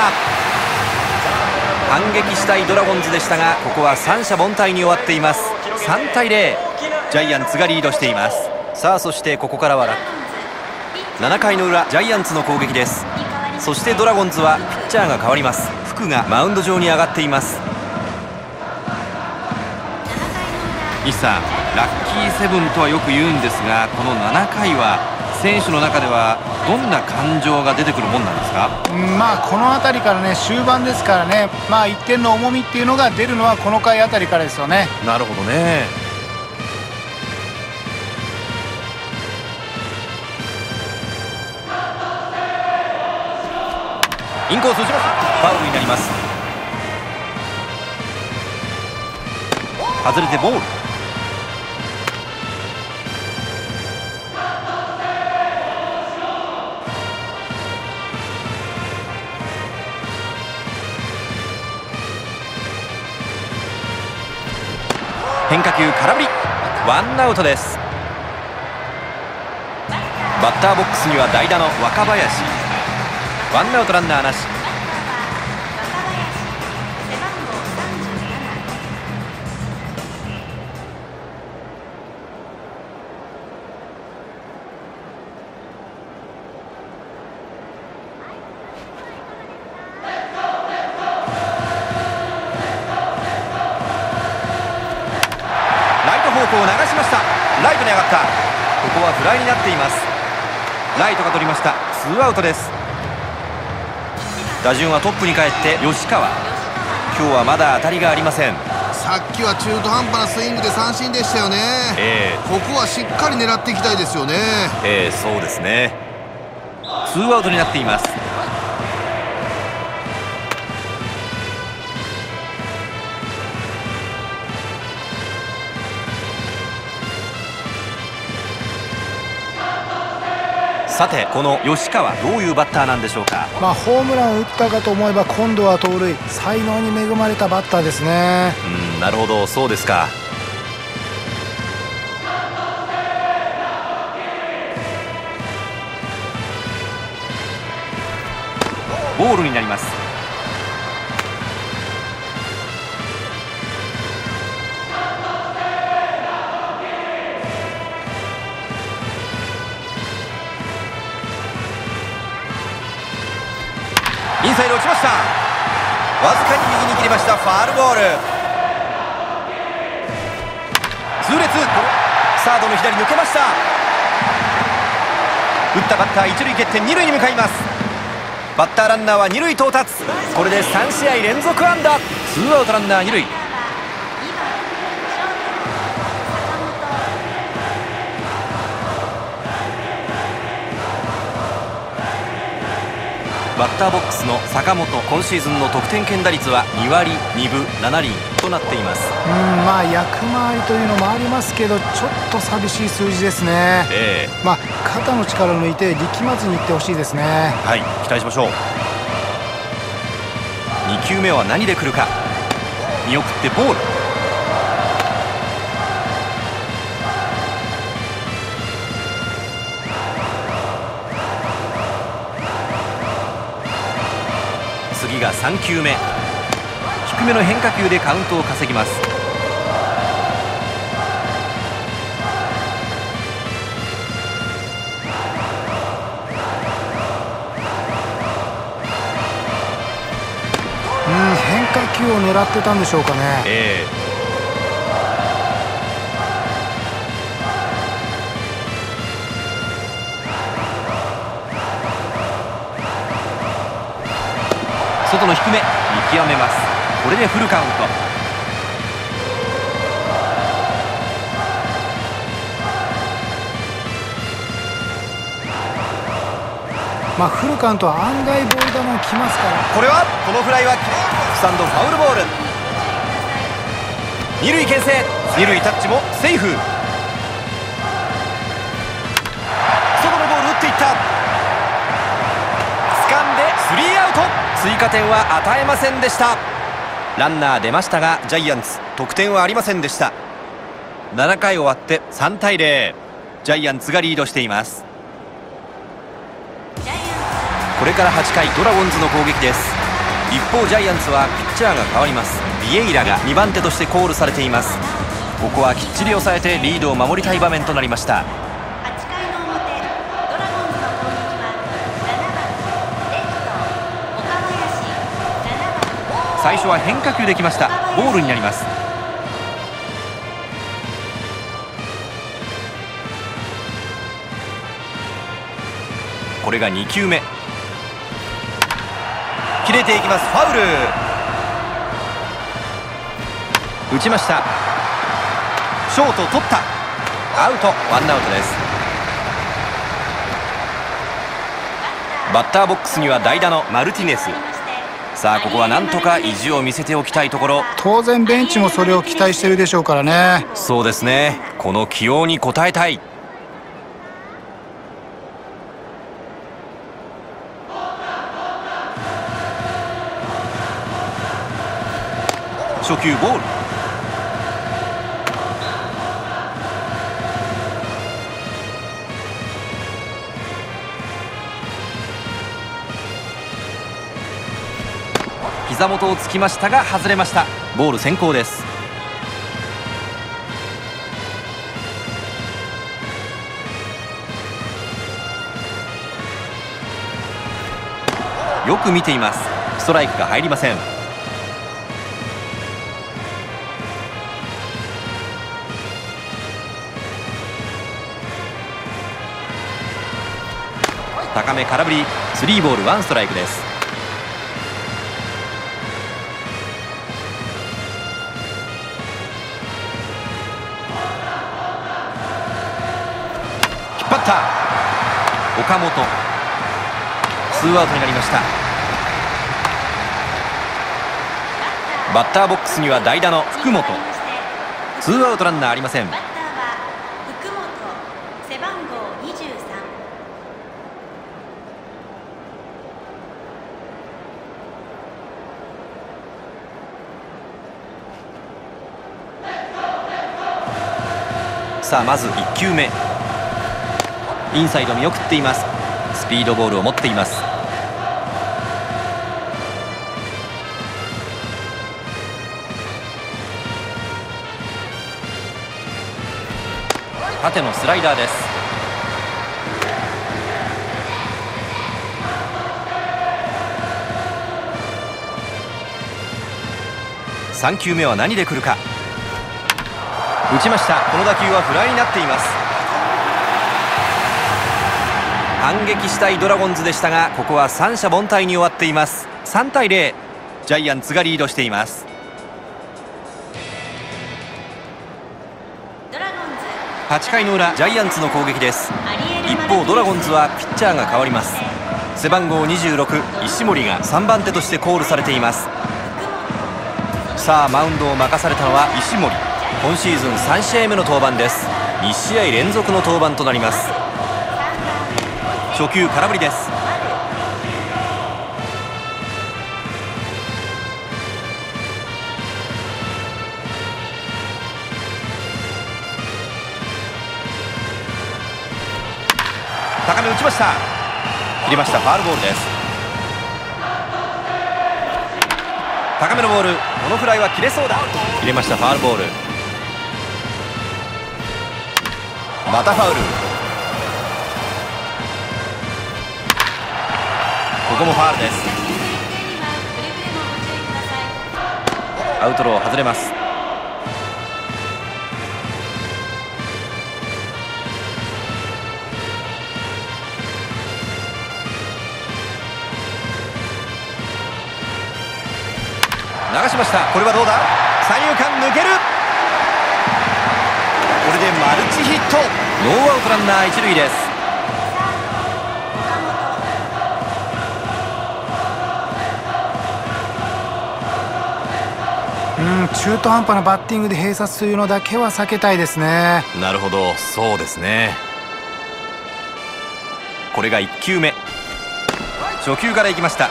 反撃したいドラゴンズでしたが、ここは三者凡退に終わっています。3対0、ジャイアンツがリードしています。さあそしてここからは7回の裏、ジャイアンツの攻撃です。そしてドラゴンズはピッチャーが変わります。福がマウンド上に上がっています。西さん、ラッキーセブンとはよく言うんですが、この7回は選手の中ではどんな感情が出てくるもんなんですか。 この辺りからね、終盤ですからね、1点の重みっていうのが出るのはこの回あたりからですよね。 なるほどね。インコース打ちます。ファウルになります。外れてボール。変化球空振り。ワンアウトです。 バッターボックスには代打の若林。ワンアウトランナーなし。方向を流しました。ライトに上がった。ここはフライになっています。ライトが取りました。ツーアウトです。打順はトップに帰って吉川。今日はまだ当たりがありません。 さっきは中途半端なスイングで三振でしたよね。ここはしっかり狙っていきたいですよね。 そうですね。ツーアウトになっています。さてこの吉川、どういうバッターなんでしょうか。 ホームランを打ったかと思えば今度は盗塁。才能に恵まれたバッターですね。 なるほど、そうですか。ボールになります。インサイド落ちました。わずかに右に切りました。ファウルボール。痛烈。サードの左抜けました。打ったバッター一塁蹴って二塁に向かいます。バッターランナーは二塁到達。これで3試合連続安打。ツーアウトランナー二塁。バッターボックスの坂本、今シーズンの得点圏打率は2割2分7厘となっています。 役回りというのもありますけど、ちょっと寂しい数字ですね。肩の力を抜いて力まずにいってほしいですね。 はい、期待しましょう。2球目は何で来るか。見送ってボール。次が3球目。低めの変化球でカウントを稼ぎます。 変化球を狙ってたんでしょうかね。 外の低め、見極めます。これでフルカウント。 フルカウントは案外ボール球も来ますから。 これはこのフライはスタンドファウルボール。二塁牽制。二塁タッチもセーフ。外のボール打っていった。掴んでスリーアウト。追加点は与えませんでした。ランナー出ましたがジャイアンツ得点はありませんでした。7回終わって3対0、ジャイアンツがリードしています。これから8回ドラゴンズの攻撃です。一方ジャイアンツはピッチャーが変わります。ビエイラが2番手としてコールされています。ここはきっちり抑えてリードを守りたい場面となりました。最初は変化球できました。ボールになります。これが2球目。切れていきます。ファウル。打ちました。ショート取った。アウト。ワンアウトです。バッターボックスには代打のマルティネス。さあここはなんとか意地を見せておきたいところ。 当然ベンチもそれを期待してるでしょうからね。 そうですね。この起用に応えたい。初球ボール。 膝元をつきましたが外れました。ボール先行です。よく見ています。ストライクが入りません。高め空振り、3ボール1ストライクです。引っ張った。岡本、2アウトになりました。バッターボックスには代打の福本。2アウトランナーありません。さあまず1球目、インサイド見送っています。スピードボールを持っています。縦のスライダーです。3球目は何で来るか。打ちました。この打球はフライになっています。反撃したいドラゴンズでしたが、ここは三者凡退に終わっています。3対0、ジャイアンツがリードしています。8回の裏、ジャイアンツの攻撃です。一方ドラゴンズはピッチャーが変わります。背番号26、石森が3番手としてコールされています。さあマウンドを任されたのは石森。今シーズン3試合目の登板です。2試合連続の登板となります。初球空振りです。高め打ちました。切りました。ファウルボールです。高めのボール、このフライは切れそうだ。切れました。ファウルボール。またファウル。ここもファウルです。アウトロー外れます。流しました。これはどうだ。三遊間抜ける。これでマルチヒット。ノーアウトランナー一塁です。 中途半端なバッティングで併殺というのだけは避けたいですね。 なるほど、そうですね。これが1球目。初球からいきました。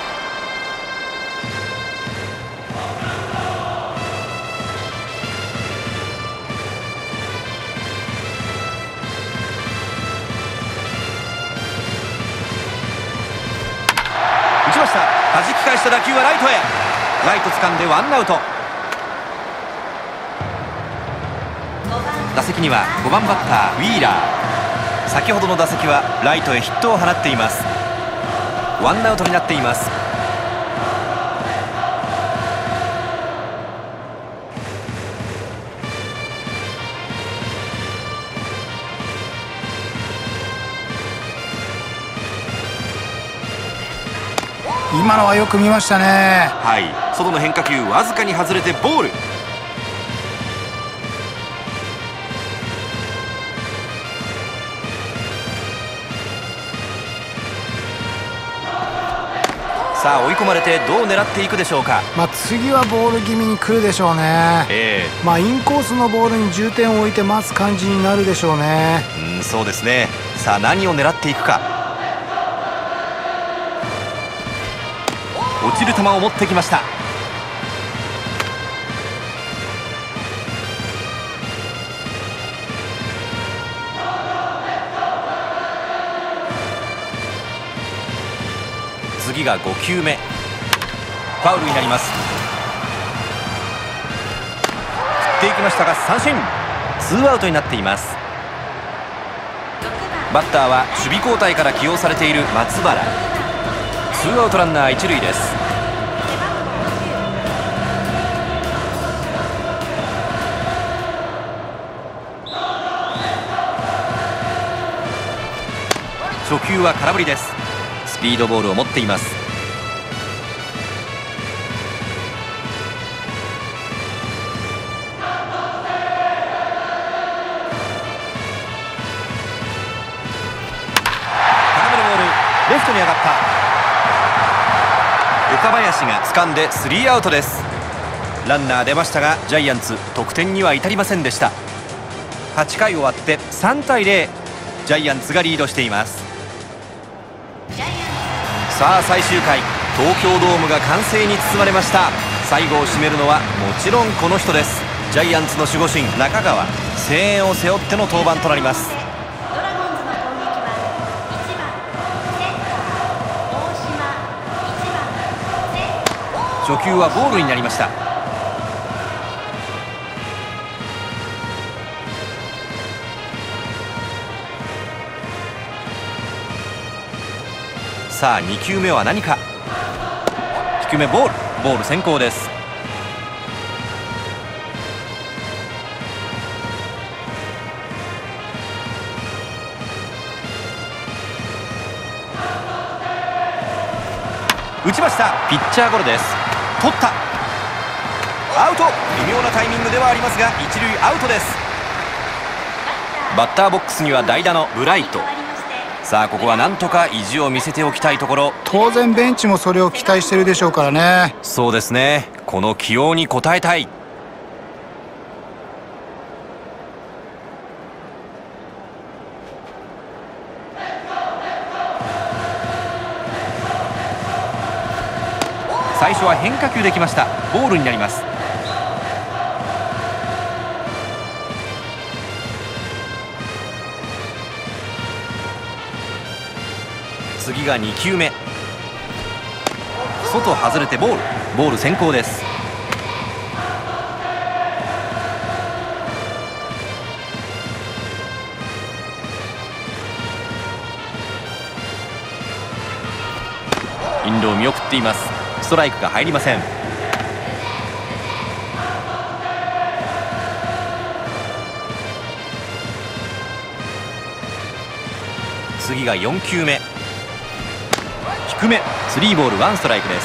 打ちました。弾き返した打球はライトへ。ライト掴んでワンアウト。打席には5番バッターウィーラー。先ほどの打席はライトへヒットを放っています。ワンアウトになっています。 今のはよく見ましたね。 はい、外の変化球わずかに外れてボール。さあ追い込まれてどう狙っていくでしょうか。 次はボール気味に来るでしょうね。インコースのボールに重点を置いて待つ感じになるでしょうね。 そうですね。さあ何を狙っていくか。落ちる球を持ってきました。次が5球目。 ファウルになります。振っていきましたが三振。ツーアウトになっています。バッターは守備交代から起用されている松原。ツーアウトランナー一塁です。初球は空振りです。スピードボールを持っています。高めのボール、レフトに上がった。岡林が掴んでスリーアウトです。ランナー出ましたがジャイアンツ得点には至りませんでした。8回終わって3対0、ジャイアンツがリードしています。さあ最終回、東京ドームが歓声に包まれました。最後を締めるのはもちろんこの人です。ジャイアンツの守護神中川。声援を背負っての登板となります。初球はボールになりました。さあ2球目は何か。低めボール先行です。打ちました。ピッチャーゴロです。取った。アウト。微妙なタイミングではありますが一塁アウトです。バッターボックスには代打のブライト。さあここはなんとか意地を見せておきたいところ。 当然ベンチもそれを期待してるでしょうからね。 そうですね、この起用に応えたい。最初は変化球できました。ボールになります。次が2球目。外外れてボール先行です。インロー見送っています。ストライクが入りません。次が4球目。低め、スリーボールワンストライクです。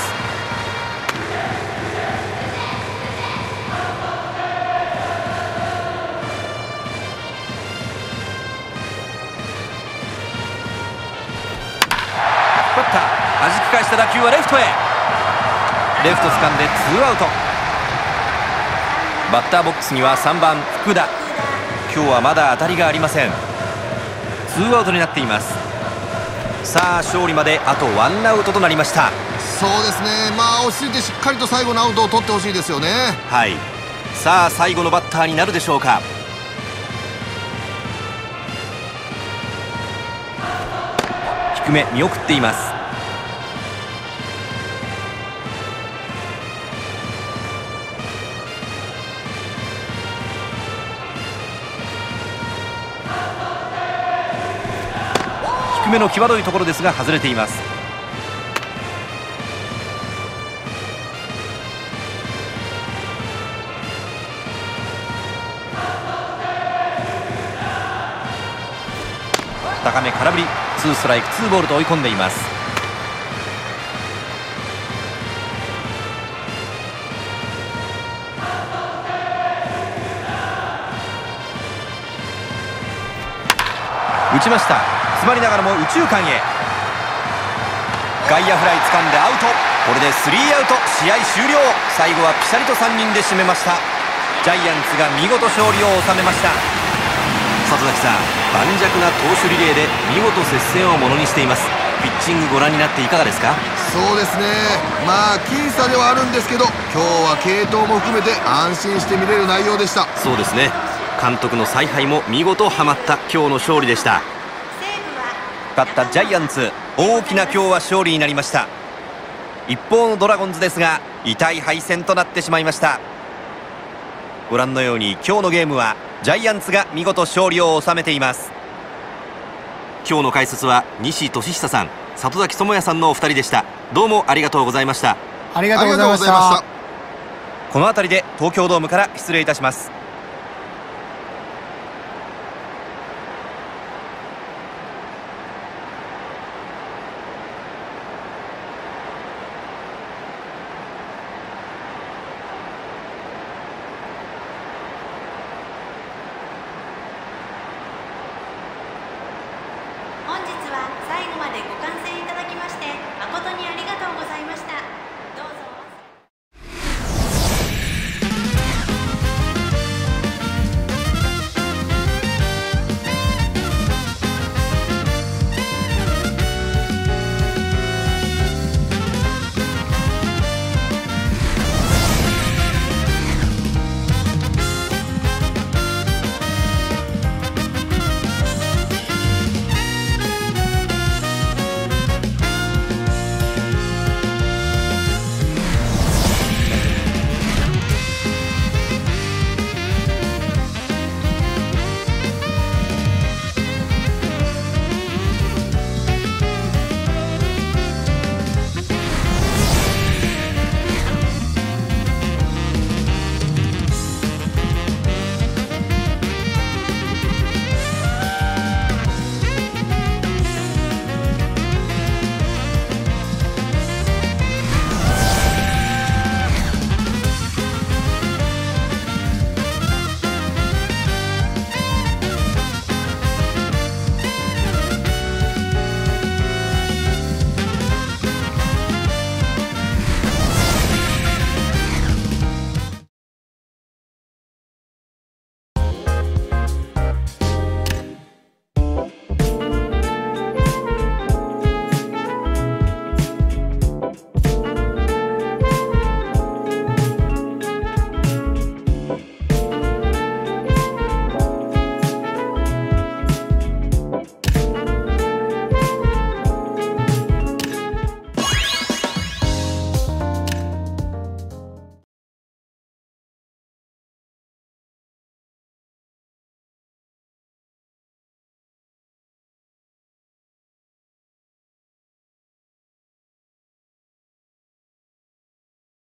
バッター弾き返した打球はレフトへ。レフト掴んでツーアウト。バッターボックスには3番福田。今日はまだ当たりがありません。ツーアウトになっています。さあ勝利まであとワンアウトとなりました。 そうですね、まあ落ち着いてしっかりと最後のアウトを取ってほしいですよね。 はい。さあ最後のバッターになるでしょうか。低め見送っています。低めの際どいところですが外れています。高め空振り、ツーストライクツーボールと追い込んでいます。打ちました。詰まりながらも右中間へ。外野フライ掴んでアウト。これでスリーアウト、試合終了。最後はピシャリと3人で締めました。ジャイアンツが見事勝利を収めました。里崎さん、盤石な投手リレーで見事接戦をものにしています。ピッチングご覧になっていかがですか？ そうですね、まあ僅差ではあるんですけど、今日は継投も含めて安心して見れる内容でした。 そうですね、監督の采配も見事はまった今日の勝利でした。勝ったジャイアンツ、大きな今日は勝利になりました。一方のドラゴンズですが、 痛い敗戦となってしまいました。ご覧のように今日のゲームはジャイアンツが見事勝利を収めています。今日の解説は西俊久さん、里崎智也さんのお二人でした。どうもありがとうございました。 ありがとうございました。 この辺りで東京ドームから失礼いたします。